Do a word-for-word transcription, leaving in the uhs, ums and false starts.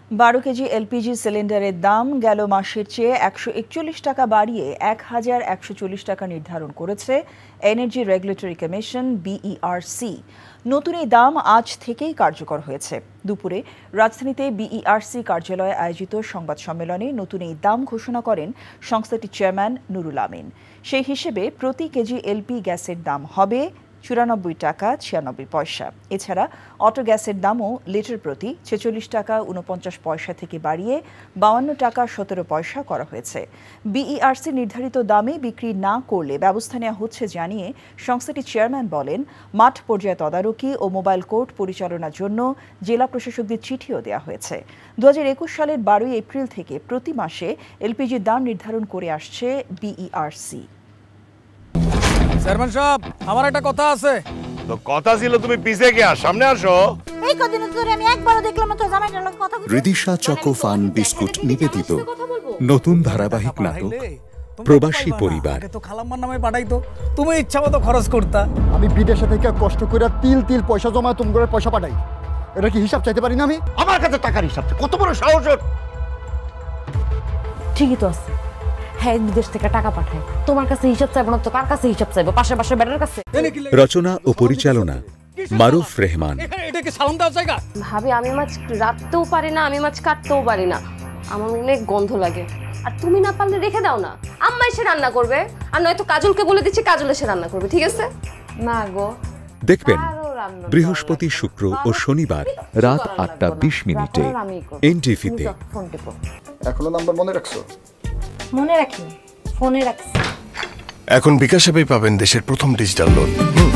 বারো KG LPG সিলিন্ডারের দাম গেল মাসের চেয়ে একশো একচল্লিশ টাকা বাড়িয়ে এক হাজার একশো চল্লিশ টাকা নির্ধারণ করেছে এনার্জি রেগুলেটরি কমিশন বিইআরসি। নতুন এই দাম আজ থেকেই কার্যকর হয়েছে। দুপুরে রাজধানীতে বিইআরসি কার্যালয়ে আয়োজিত সংবাদ সম্মেলনে নতুন এই দাম ঘোষণা করেন সংস্থাটির চেয়ারম্যান নুরুল আমিন। সেই হিসেবে প্রতি কেজি এলপি গ্যাসের দাম হবে চুরানব্বই টাকা ছিয়ানব্বই পয়সা। এছাড়া অটো গ্যাসের দামও লিটার প্রতি ছেচল্লিশ টাকা উনপঞ্চাশ পয়সা থেকে বাড়িয়ে বাউান্ন টাকা সতেরো পয়সা করা হয়েছে। বিইআরসি নির্ধারিত দামে বিক্রি না করলে ব্যবস্থা নেওয়া হচ্ছে জানিয়ে সংস্থাটির চেয়ারম্যান বলেন, মাঠ পর্যায়ে তদারকি ও মোবাইল কোর্ট পরিচালনার জন্য জেলা প্রশাসকদের চিঠিও দেওয়া হয়েছে। দু হাজার একুশ সালের বারোই এপ্রিল থেকে প্রতি মাসে এলপিজির দাম নির্ধারণ করে আসছে বিইআরসি। চেয়ারম্যান সাহেব, আমার একটা কথা আছে। তো কথা ছিল তুমি পিছে গিয়া সামনে আসো। এই কদিন ধরে আমি একবারও দেখলাম না তো জামাইটার লগে কথা বলতে। রিদিশা চকো ফান বিস্কুট নিবেদিত নতুন ধারাবাহিক নাটক প্রবাসী পরিবার। তো খালাম্মার নামে পাঠাইতো, তুমি ইচ্ছামতো খরচ করতা। আমি বিদেশে থেকে কষ্ট করে তিল তিল পয়সা জমায় তোমার পয়সা পাঠাই। এটা কি হিসাব চাইতে পারি না আমি? আমার কাছে টাকার হিসাব কত বড় সাহস! ঠিকই তো আছে, হ্যাঁ বিদেশ থেকে টাকা পাঠায়। তোমার কাছে হিসাব চাইবো না তো কার কাছে হিসাব চাইবো? পাশে পাশে বেটার কাছে। রচনা ও পরিচালনা মারুফ রেহমান। এটা কি সালাম দেওয়ার জায়গা? ভাবি, আমি মাছ রাখতেও পারি না, আমি মাছ কাটতেও পারি না, আমার অনেক গন্ধ লাগে। আর তুমি না পারলে রেখে দাও না, আম্মা এসে রান্না করবে। আর নয়তো কাজলকে বলে দিচ্ছি, কাজল এসে রান্না করবে, ঠিক আছে? না গো, দেখবেন বৃহস্পতি, শুক্র ও শনিবার রাত আটটা বিশ মিনিটে এনটিভিতে। এখনো নাম্বার মনে রাখছো? মনে রাখিনি, ফোনে রাখছি। এখন বিকাশ অ্যাপে পাবেন দেশের প্রথম ডিজিটাল লোন।